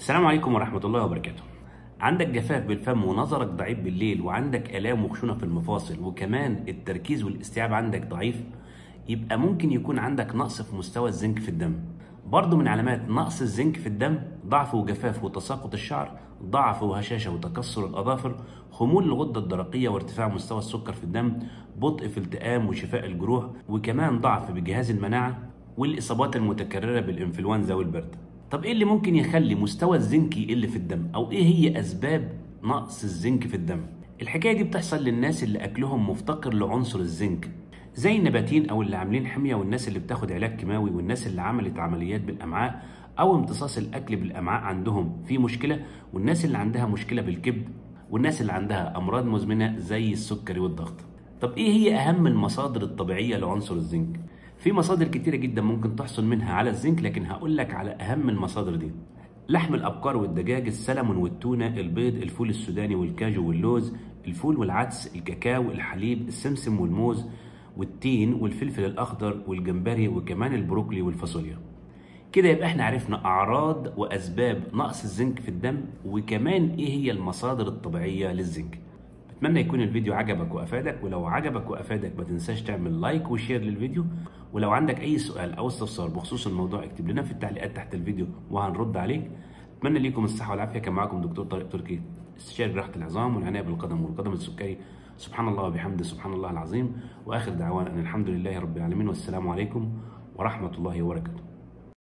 السلام عليكم ورحمة الله وبركاته. عندك جفاف بالفم ونظرك ضعيف بالليل وعندك آلام وخشونة في المفاصل وكمان التركيز والاستيعاب عندك ضعيف، يبقى ممكن يكون عندك نقص في مستوى الزنك في الدم. برضو من علامات نقص الزنك في الدم ضعف وجفاف وتساقط الشعر، ضعف وهشاشة وتكسر الأظافر، خمول الغدة الدرقية وارتفاع مستوى السكر في الدم، بطء في التئام وشفاء الجروح، وكمان ضعف بجهاز المناعة والإصابات المتكررة بالإنفلونزا والبرد. طب ايه اللي ممكن يخلي مستوى الزنك يقل في الدم، او ايه هي اسباب نقص الزنك في الدم؟ الحكايه دي بتحصل للناس اللي اكلهم مفتقر لعنصر الزنك، زي النباتين او اللي عاملين حميه، والناس اللي بتاخد علاج كيماوي، والناس اللي عملت عمليات بالامعاء او امتصاص الاكل بالامعاء عندهم في مشكله، والناس اللي عندها مشكله بالكبد، والناس اللي عندها امراض مزمنه زي السكري والضغط. طب ايه هي اهم المصادر الطبيعيه لعنصر الزنك؟ في مصادر كتيرة جدا ممكن تحصل منها على الزنك، لكن هقول لك على أهم المصادر دي: لحم الأبقار والدجاج، السلمون والتونة، البيض، الفول السوداني والكاجو واللوز، الفول والعدس، الكاكاو، الحليب، السمسم والموز والتين والفلفل الأخضر والجمبري، وكمان البروكلي والفاصوليا. كده يبقى احنا عرفنا أعراض وأسباب نقص الزنك في الدم، وكمان إيه هي المصادر الطبيعية للزنك. اتمنى يكون الفيديو عجبك وافادك، ولو عجبك وافادك ما تنساش تعمل لايك وشير للفيديو، ولو عندك اي سؤال او استفسار بخصوص الموضوع اكتب لنا في التعليقات تحت الفيديو وهنرد عليك. اتمنى ليكم الصحه والعافيه. كان معاكم دكتور طارق تركي، استشاري جراحه العظام والعنايه بالقدم والقدم السكري. سبحان الله وبحمده، سبحان الله العظيم. واخر دعوانا ان الحمد لله رب العالمين، والسلام عليكم ورحمه الله وبركاته.